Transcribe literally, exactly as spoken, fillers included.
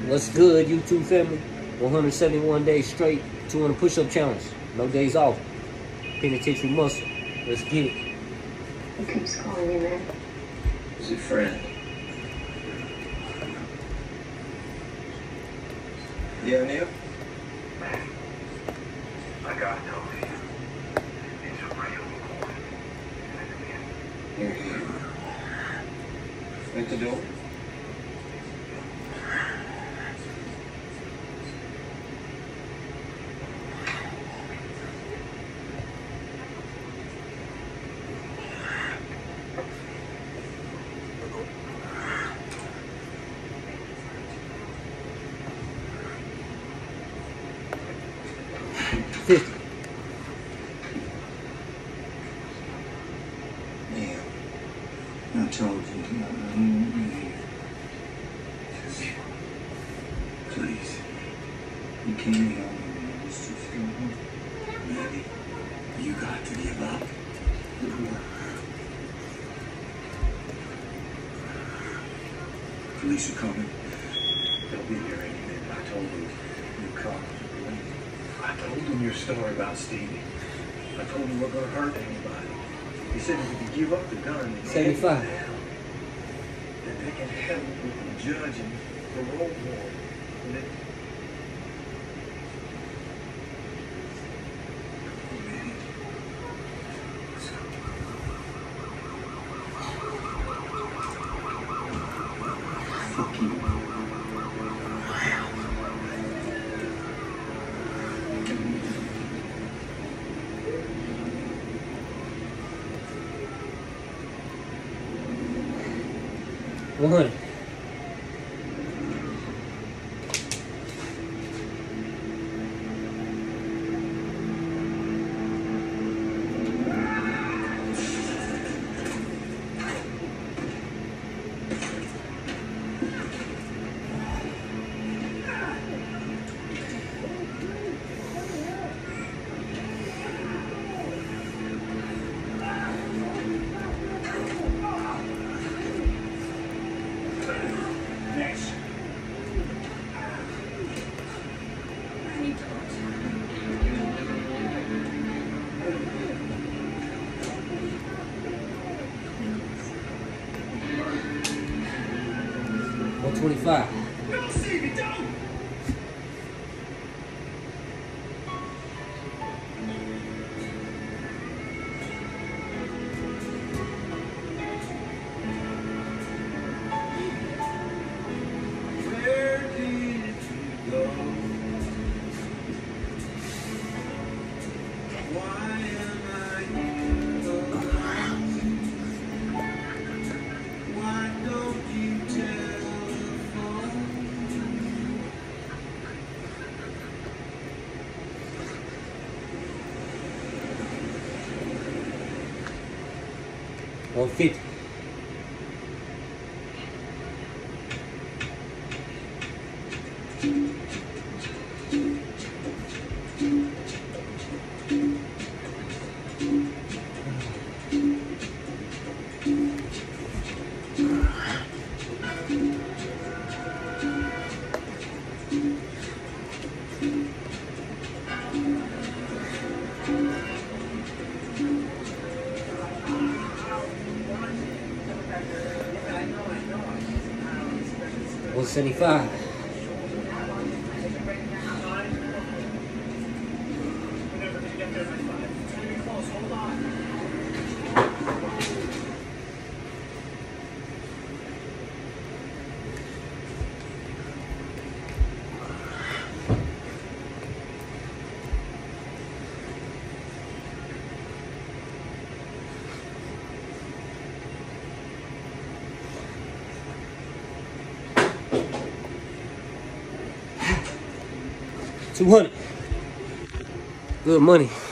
What's good, YouTube family? one hundred seventy-one days straight, two hundred push-up challenge. No days off. Penitentiary muscle. Let's get it. Who keeps calling you, man? Is it friend? Yeah, Neil? I gotta tell you, it's real important. You're here. At the door? fifty. Neil, I told you I won't be here. Please. You can't help me. I was too strong. Maybe you got to give up. Police are coming. They'll be here any minute. I told them you come. I told them your story about Stevie. I told them we're going to hurt anybody. He said if we could give up the gun and seventy-five. that they can help with the judge and parole board. And it, fuck you. one hundred. one twenty-five. No, Stevie, don't! Where did you go? Why am I here alone? Why don't you telephone? one fifty. one seventy-five. two hundred. Good money.